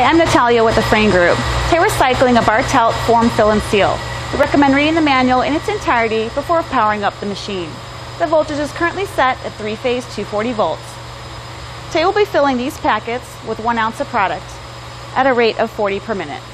Hi, I'm Natalia with the Frame Group. Today we're cycling a Bartelt form, fill, and seal. We recommend reading the manual in its entirety before powering up the machine. The voltage is currently set at 3-phase 240 volts. Today we'll be filling these packets with 1 ounce of product at a rate of 40 per minute.